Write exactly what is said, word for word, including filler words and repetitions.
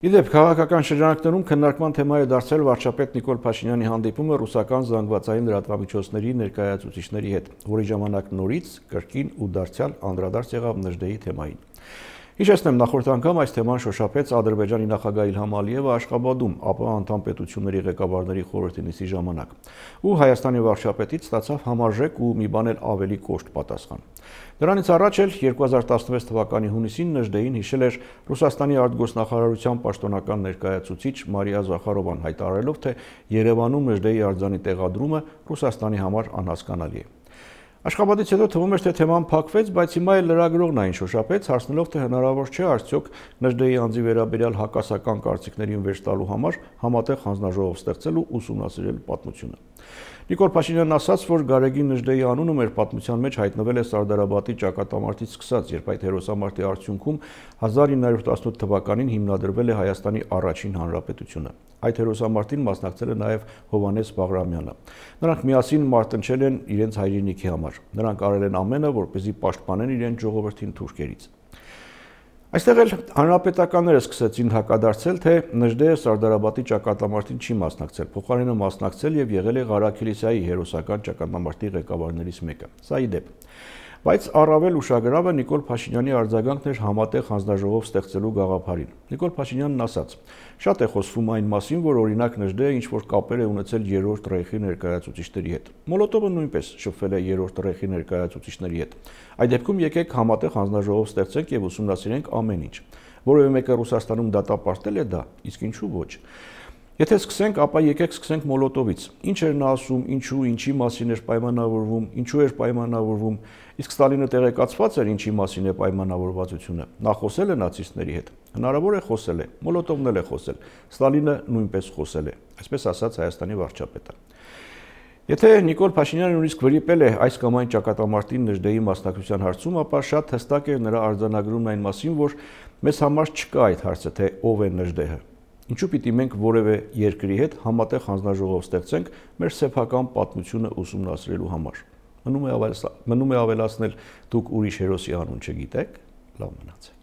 Իդեպ քաղաքական շրջանակներում քննարկման թեմա է դարձել վարչապետ Նիկոլ Փաշինյանի հանդիպումը ռուսական զանգվածային լրատվամիջոցների ներկայացուցիչների հետ, որի ժամանակ նորից կրկին ու դարձյալ անդրադարձ եղավ Նժդեի թեմային։ Հիշեցնեմ, նախորդ անգամ այս թեման շոշափեց Ադրբեջանի նախագահ Իլհամ Ալիևը Աշխաբադում ԱՊՀ անդամ պետությունների ղեկավարների խորհրդի նիստի ժամանակ, ու Հայաստանի վարչապետից ստացավ համարժեք ու մի բան էլ ավելի կոշտ պատասխան։ Դրանից առաջ էլ երկու հազար տասնվեց թվականի հունիսին Նժդեին հիշել էր Ռուսաստանի արտգործնախարարության պաշտոնական ներկայացուցիչ Մարիա Զախարովան, հայտարարելով, թե Երևանում Նժդեի արձանի տեղադրումը Ռուսաստանի համար անհասկանալի է։ Աշխաբադից հետո թվում էր, թե թեման փակվեց, բայց հիմա էլ լրագրողն այն շոշափեց, հարցնելով, թե հնարավոր չէ արդյոք Նժդեի անձի վերաբերյալ հակասական կարծիքներին վերջ տալու համար համատեղ հանձնաժողով ստեղծել ու ուսումնասիրել պատմությունը։ Նիկոլ Փաշինյանն ասաց, որ Գարեգին Նժդեի անունը մեր պատմության մեջ հայտնվել է Սարդարաբադի ճակատամարտից սկսած, երբ այդ հերոսամարտի արդյունքում հազար ինը հարյուր տասնութ թվականին հիմնադրվել է Հայաստանի առաջին հանրապետությունը։ Այդ հերոսամարտին մասնակցել է նաև Հովհաննես Բաղրամյանը։ Նրանք միասին մարտնչել են իրենց հայրենիքի համար։ Նրանք արել են ամենը, որպեսզի պաշտպանեն իրենց ժողովրդին թուրքերից։ Այստեղ էլ հանրապետականները սկսեցին հակադարձել, թե Նժդեը Սարդարաբադի ճակատամարտին չի մասնակցել, փոխարենը մասնակցել եւ եղել է Ղարաքիլիսայի հերոսական ճակատամարտի ղեկավարներից մեկը։ Սա ի դեպ։ Բայց առավել ուշագրավը Նիկոլ Փաշինյանի արձագանքն էր համատեղ հանձնաժողով ստեղծելու գաղափարին։ Նիկոլ Փաշինյանն ասաց. «Շատ է խոսվում այն մասին, որ օրինակ Նժդեը ինչ-որ կապեր է ունեցել երրորդ ռեյխի ներկայացուցիչների հետ։ Մոլոտովը նույնպես շփվել է երրորդ ռեյխի ներկայացուցիչների հետ։ Այդ դեպքում եկեք համատեղ հանձնաժողով ստեղծենք եւ ուսումնասիրենք ամեն ինչ։ Որևէ մեկը Ռուսաստանում դատապարտել է դա, իսկ ինչու ոչ։ Եթե սկսենք, ապա եկեք սկսենք Մոլոտովից։ Ինչ էր նա ասում, ինչու, ինչի մասին էր պայմանավորվում, ինչու էր պայմանավորվում, իսկ Ստալինը տեղեկացված էր ինչի մասին է պայմանավորվածությունը։ Նա խոսել է նացիստների հետ։ Հնարավոր է խոսել է, Մոլոտովն էլ է խոսել, Ստալինը նույնպես խոսել է», այսպես ասաց Հայաստանի վարչապետը։ Եթե Նիկոլ Փաշինյանը նույնիսկ վրիպել է այս կամ այն ճակատամարտին Նժդեի մասնակցության հարցում, ապա շատ հստակ էր նրա արձանագրումն այն մասին, որ մեզ համար չկա այդ հարցը, թե ով է Նժդեը։ Ինչու պիտի մենք որևէ երկրի հետ համատեղ հանձնաժողով ստեղծենք մեր սեփական պատմությունը ուսումնասիրելու համար։ Մնում է ավելացնել, դուք ուրիշ հերոսի անուն չգիտեք, լավ մնացեք։